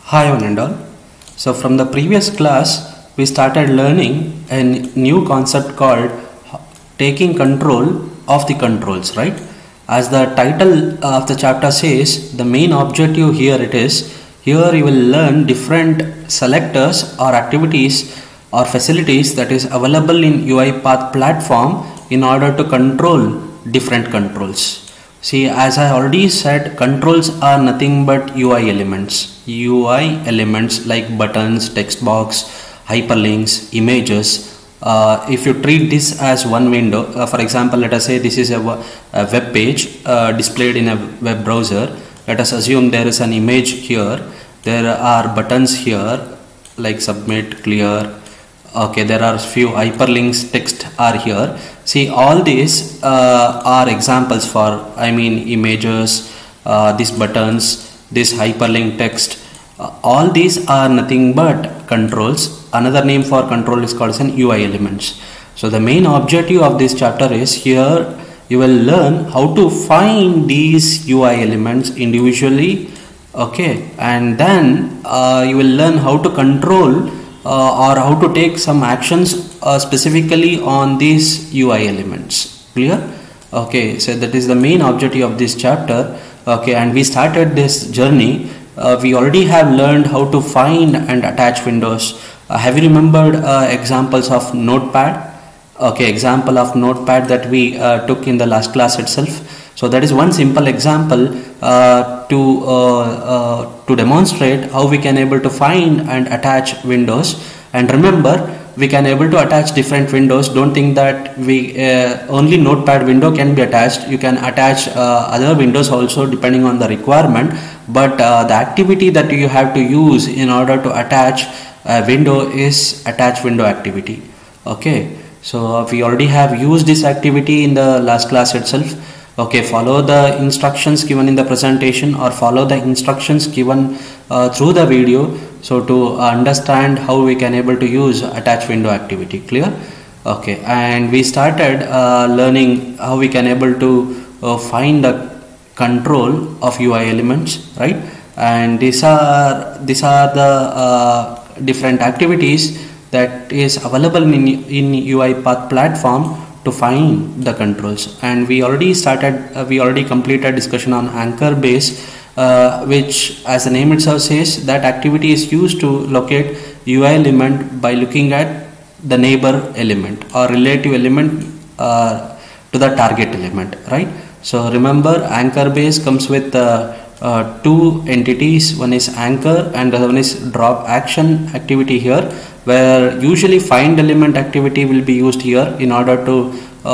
Hi one and all. So from the previous class we started learning a new concept called taking control of the controls, right? As the title of the chapter says, the main objective here here you will learn different selectors or activities or facilities that is available in UiPath platform in order to control different controls. See, as I already said, controls are nothing but UI elements. UI elements like buttons, text box, hyperlinks, images. If you treat this as one window, for example, let us say this is a web page displayed in a web browser. Let us assume there is an image here. There are buttons here like submit, clear. Okay, there are few hyperlinks, text are here. See, all these are examples for, images, these buttons, this hyperlink text. All these are nothing but controls. Another name for control is called as an UI elements. So the main objective of this chapter is here you will learn how to find these UI elements individually. Okay, and then you will learn how to control or how to take some actions specifically on these UI elements. Clear? Okay, so that is the main objective of this chapter. Okay, and we started this journey. We already have learned how to find and attach windows. Have you remembered examples of Notepad? Okay, example of Notepad that we took in the last class itself. So that is one simple example to demonstrate how we can able to find and attach windows. And remember, we can able to attach different windows. Don't think that we only Notepad window can be attached. You can attach other windows also depending on the requirement. But the activity that you have to use in order to attach a window is attach window activity. Okay, so we already have used this activity in the last class itself. Okay, follow the instructions given in the presentation or follow the instructions given through the video, so to understand how we can able to use attach window activity. Clear? Okay, and we started learning how we can able to find the control of UI elements, right? And these are the different activities that is available in UiPath platform to find the controls. And we already completed discussion on anchor base, which as the name itself says, that activity is used to locate UI element by looking at the neighbor element or relative element to the target element, right? So remember, anchor base comes with two entities. One is anchor and the other one is drop action activity here, where usually find element activity will be used here in order to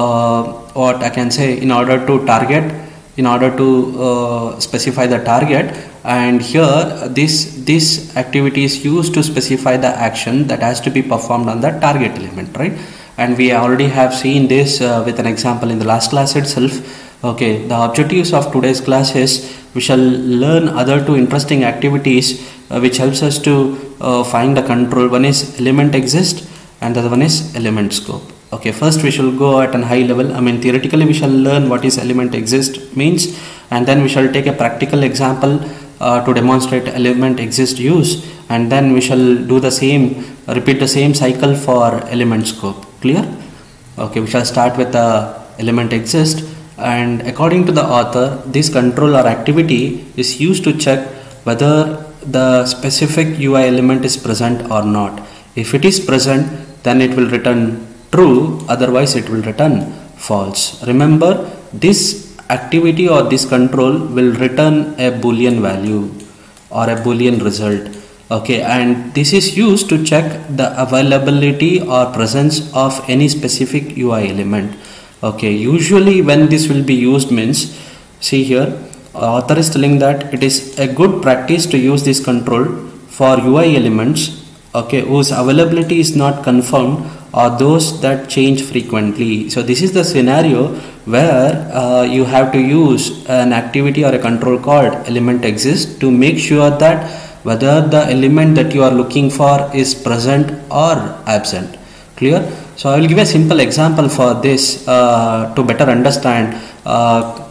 specify the target. And here this activity is used to specify the action that has to be performed on the target element, right? And we already have seen this with an example in the last class itself. Okay, the objectives of today's class is we shall learn other two interesting activities which helps us to find the control. One is element exist and the other one is element scope. Okay, first we shall go at a high level. Theoretically we shall learn what is element exist means, and then we shall take a practical example to demonstrate element exist use, and then we shall do the same, repeat the same cycle for element scope. Clear? Okay, we shall start with the element exist. And according to the author, this control or activity is used to check whether the specific UI element is present or not. If it is present, then it will return true, otherwise it will return false. Remember, this activity or this control will return a boolean value or a boolean result. Okay, and this is used to check the availability or presence of any specific UI element. Okay, usually when this will be used means, see here, author is telling that it is a good practice to use this control for UI elements, okay, whose availability is not confirmed or those that change frequently. So this is the scenario where you have to use an activity or a control called element exist to make sure that whether the element that you are looking for is present or absent. Clear? So I will give a simple example for this to better understand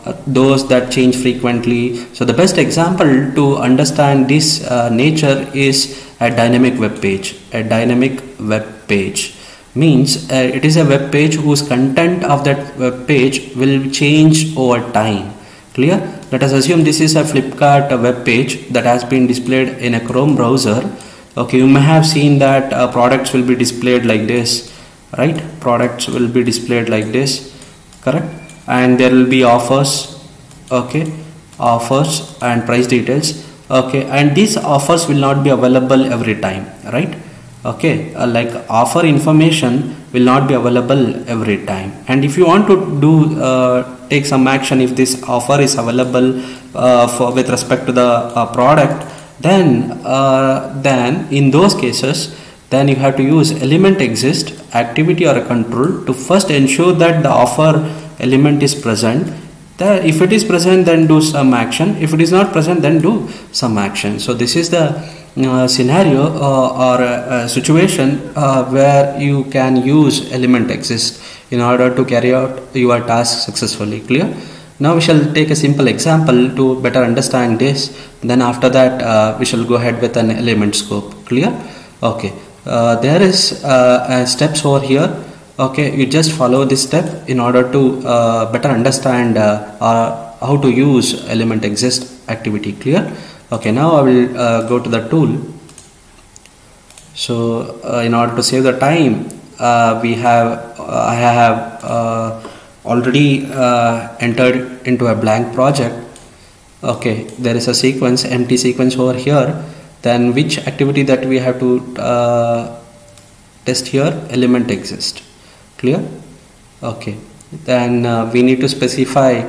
those that change frequently. So the best example to understand this nature is a dynamic web page. A dynamic web page means it is a web page whose content of that web page will change over time. Clear? Let us assume this is a Flipkart web page that has been displayed in a Chrome browser. Okay, you may have seen that products will be displayed like this, right? Products will be displayed like this, correct? And there will be offers, okay, offers and price details, okay, and these offers will not be available every time, right? Okay, like offer information will not be available every time, and if you want to do take some action, if this offer is available with respect to the product, then in those cases, then you have to use element exist activity or a control to first ensure that the offer element is present. If it is present, then do some action. If it is not present, then do some action. So this is the scenario or a situation where you can use element exist in order to carry out your task successfully. Clear? Now we shall take a simple example to better understand this. Then after that we shall go ahead with an element scope. Clear? Okay. There is steps over here. Okay, you just follow this step in order to better understand how to use element exist activity. Clear? Okay, now I will go to the tool. So in order to save the time, I have already entered into a blank project. Okay, there is a sequence, empty sequence over here. Then which activity that we have to test here? Element exist. Clear? Okay, then we need to specify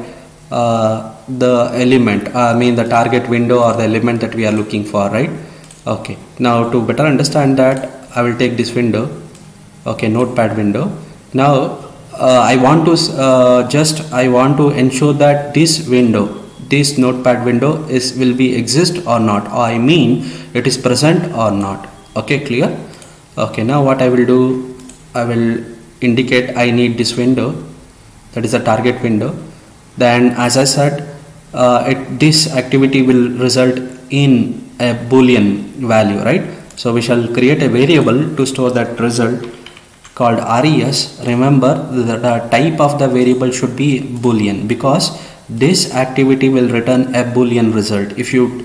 the element, the target window or the element that we are looking for, right? Okay, now to better understand that, I will take this window, okay, notepad window. Now I want to ensure that this window, this notepad window will be exist or not, or I mean it is present or not. Okay, clear? Okay, now what I will do, I will indicate I need this window, that is the target window. Then as I said, this activity will result in a boolean value, right? So we shall create a variable to store that result called res. Remember, the type of the variable should be boolean, because this activity will return a boolean result. If you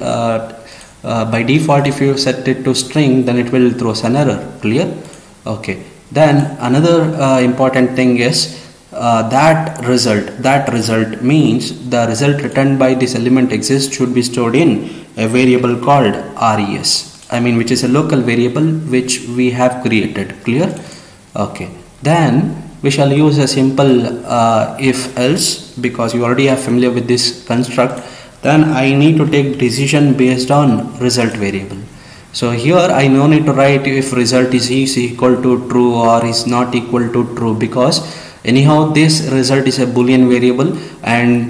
by default, if you set it to string, then it will throw an error. Clear? Okay. Then another important thing is that result means the result returned by this element exist should be stored in a variable called res, which is a local variable which we have created. Clear? Okay, then we shall use a simple if else, because you already are familiar with this construct. Then I need to take decision based on result variable. So here I no need to write if result is equal to true or is not equal to true, because anyhow this result is a boolean variable, and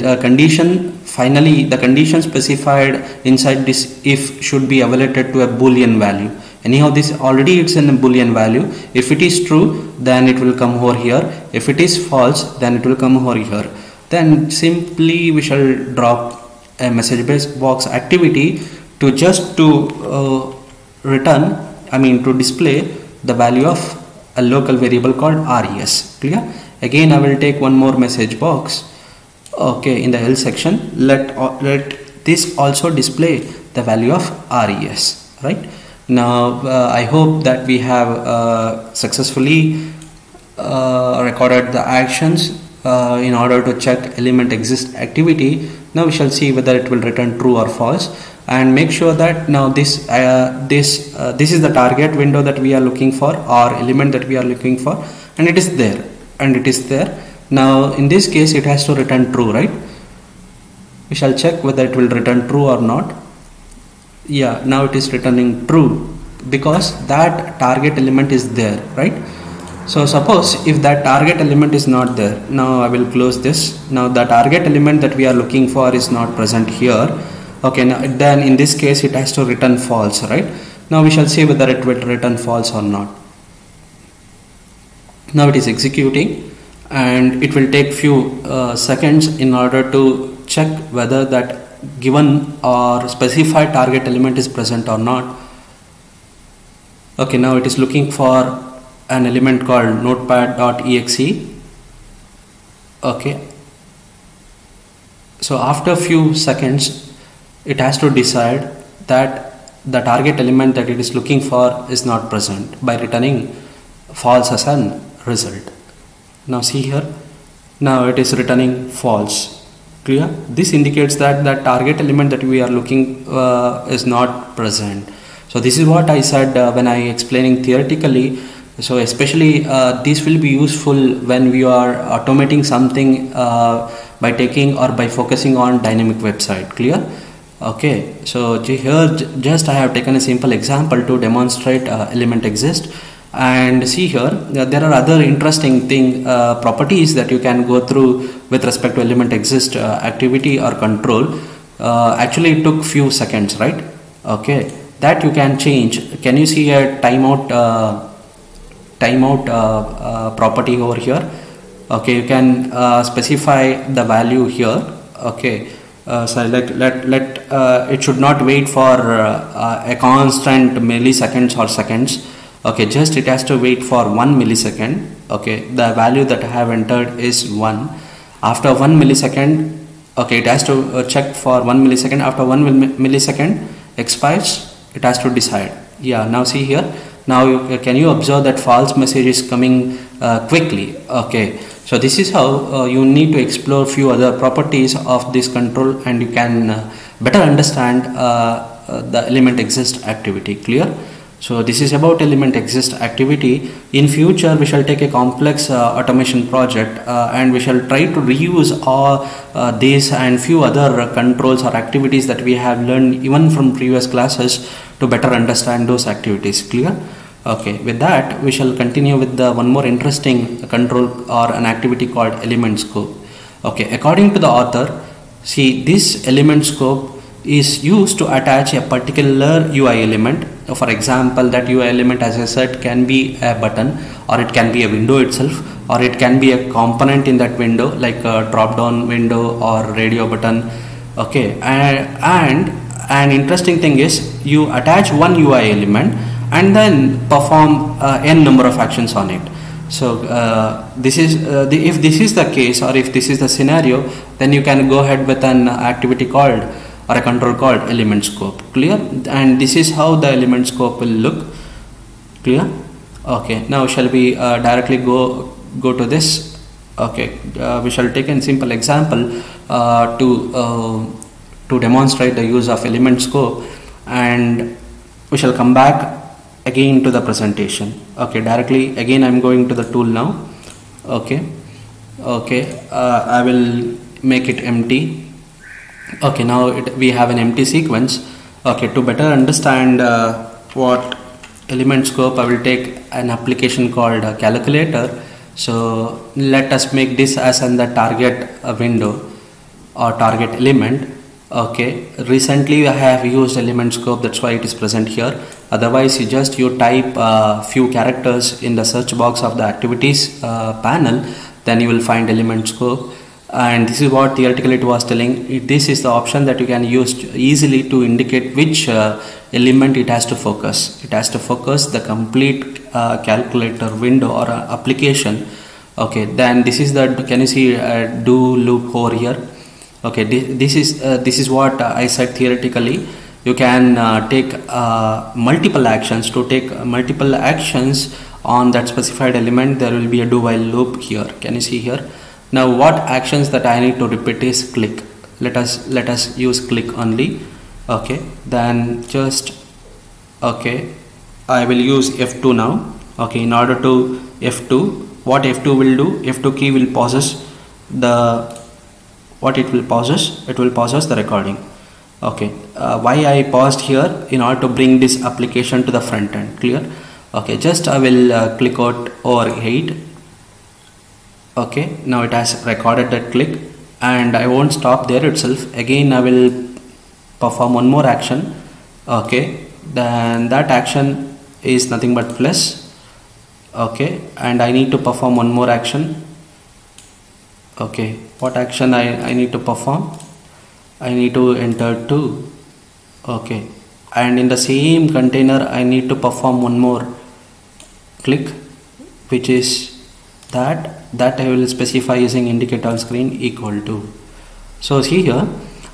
finally the condition specified inside this if should be evaluated to a boolean value. Anyhow this already it's in a boolean value. If it is true, then it will come over here. If it is false, then it will come over here. Then simply we shall drop a message box activity to just to return, to display the value of a local variable called res. Clear? Again I will take one more message box, okay, in the else section. Let this also display the value of res, right? Now I hope that we have successfully recorded the actions in order to check element exist activity. Now we shall see whether it will return true or false, and make sure that now this is the target window that we are looking for, or element that we are looking for, and it is there, Now in this case it has to return true, right? We shall check whether it will return true or not. Yeah, now it is returning true, because that target element is there, right? So suppose if that target element is not there, now I will close this. Now the target element that we are looking for is not present here. Okay, now then in this case it has to return false, right? Now we shall see whether it will return false or not. Now it is executing, and it will take few seconds in order to check whether that given or specified target element is present or not. Okay, now it is looking for an element called notepad.exe. Okay, so after a few seconds it has to decide that the target element that it is looking for is not present by returning false as an result. Now see here, now it is returning false. Clear? This indicates that the target element that we are looking is not present. So this is what I said when I explaining theoretically. So especially this will be useful when we are automating something by taking or by focusing on dynamic website. Clear? Okay, so here just I have taken a simple example to demonstrate element exist. And see here, there are other interesting properties that you can go through with respect to element exist activity or control. Actually it took few seconds, right? Okay, that you can change. Can you see a timeout property over here? Okay, you can specify the value here. Okay, so let it should not wait for a constant milliseconds or seconds. Okay, just it has to wait for 1 millisecond. Okay, the value that I have entered is 1. After 1 millisecond, okay, it has to check for 1 millisecond. After 1 millisecond expires, it has to decide. Yeah, now see here, now can you observe that false message is coming quickly. Okay, so this is how you need to explore few other properties of this control, and you can better understand the element exist activity. Clear? So this is about element exist activity. In future we shall take a complex automation project and we shall try to reuse all these and few other controls or activities that we have learned even from previous classes to better understand those activities. Clear? Okay, with that we shall continue with the one more interesting control or an activity called element scope. Okay, according to the author, see, this element scope is used to attach a particular UI element. For example, that UI element, as I said, can be a button, or it can be a window itself, or it can be a component in that window like a drop down window or radio button. Okay, and an interesting thing is you attach one UI element and then perform n number of actions on it. So this is if this is the case, or if this is the scenario, then you can go ahead with an activity called or a control called element scope. Clear? And this is how the element scope will look. Clear? Okay, now shall we directly go to this. Okay, we shall take a simple example to demonstrate the use of element scope, and we shall come back again to the presentation. Okay, directly again I'm going to the tool now. Okay, I will make it empty. Okay, now we have an empty sequence. Okay, to better understand what element scope, I will take an application called calculator. So let us make this as in the target window or target element. Okay, recently I have used element scope, that's why it is present here. Otherwise you type few characters in the search box of the activities panel, then you will find element scope. And this is what theoretically it was telling. This is the option that you can use easily to indicate which element it has to focus. It has to focus the complete calculator window or application. Okay, then this is the, can you see do loop over here? Okay, this is what I said theoretically. You can take multiple actions. To take multiple actions on that specified element, there will be a do while loop here. Can you see here? Now what actions that I need to repeat is click. Let us use click only. Okay, then just, okay, I will use F2 now. Okay, in order to F2, what F2 will do, F2 key will process the, what it will process, it will process the recording. Okay, why I paused here, in order to bring this application to the front end. Clear? Okay, just I will click out over 8. Okay, now it has recorded that click, and I won't stop there itself. Again I will perform one more action. Okay, then that action is nothing but plus. Okay, and I need to perform one more action. Okay, what action I need to perform? I need to enter 2. Okay, and in the same container I need to perform one more click, which is that I will specify using indicate on screen equal to. So see here,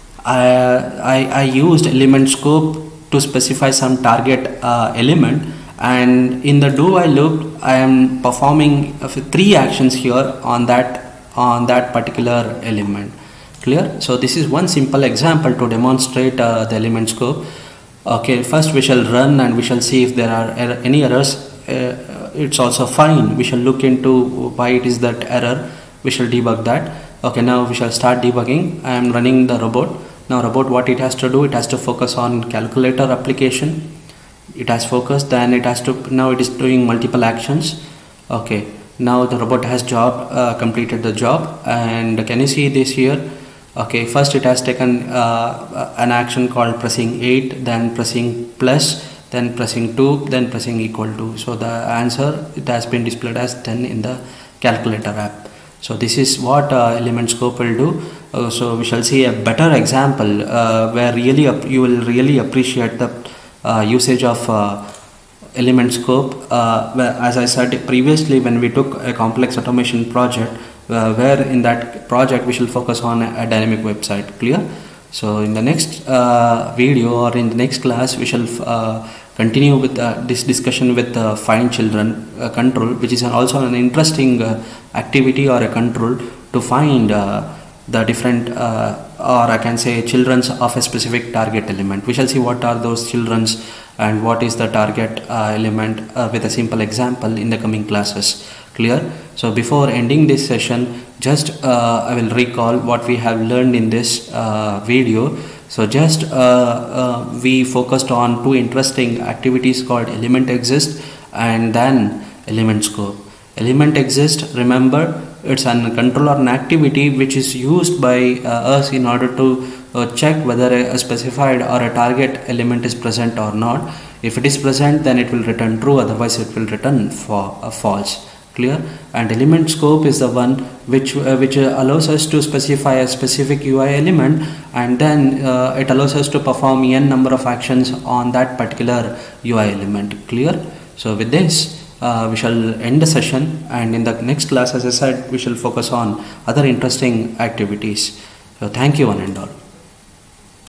I used element scope to specify some target element, and in the do while loop I am performing 3 actions here on that particular element. Clear? So this is one simple example to demonstrate the element scope. Okay, first we shall run and we shall see if there are any errors. It's also fine. We shall look into why it is that error. We shall debug that. Okay, now we shall start debugging. I am running the robot. Now robot, what it has to do, it has to focus on calculator application. It has focused, then it has to, now it is doing multiple actions. Okay, now the robot has completed the job, and can you see this here? Okay, first it has taken an action called pressing 8, then pressing plus, then pressing 2, then pressing equal to. So the answer, it has been displayed as 10 in the calculator app. So this is what element scope will do. So we shall see a better example where really you will really appreciate the usage of element scope. As I said previously, when we took a complex automation project, where in that project we shall focus on a dynamic website. Clear? So in the next video or in the next class, we shall continue with this discussion with find children control, which is also an interesting activity or a control to find the different or I can say children's of a specific target element. We shall see what are those children's and what is the target element with a simple example in the coming classes. Clear? So before ending this session, just I will recall what we have learned in this video. So just we focused on 2 interesting activities called element exist and then element scope. Element exist, remember, it's a control or an activity which is used by us in order to check whether a specified or a target element is present or not. If it is present, then it will return true, otherwise it will return false. Clear? And element scope is the one which allows us to specify a specific UI element, and then it allows us to perform n number of actions on that particular UI element. Clear? So with this we shall end the session, and in the next class, as I said, we shall focus on other interesting activities. So thank you one and all.